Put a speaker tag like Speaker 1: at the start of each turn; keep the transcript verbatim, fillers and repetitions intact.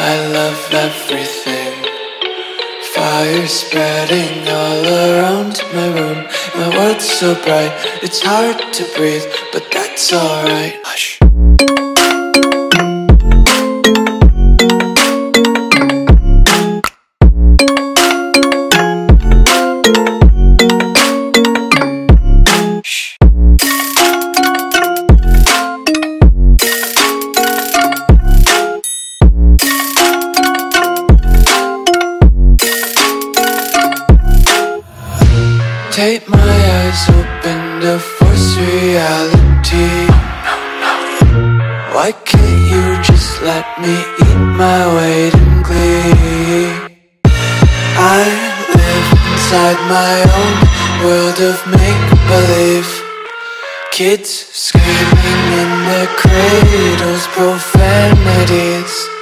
Speaker 1: I love everything. Fire spreading all around my room. My world's so bright, it's hard to breathe, but that's alright. Hush. Take my eyes open to force reality. Why can't you just let me eat my weight in glee? I live inside my own world of make-believe. Kids screaming in their cradles, profanities.